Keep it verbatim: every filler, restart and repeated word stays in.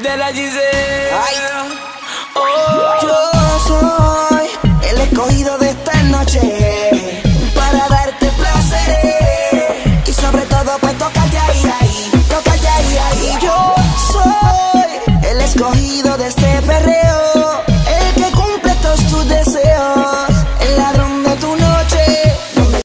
de la Giselle. Ay. Oh. Yo soy el escogido de esta noche para darte placer y sobre todo pues tocarte ahí, ahí, tocarte ahí, ahí. Yo soy el escogido de este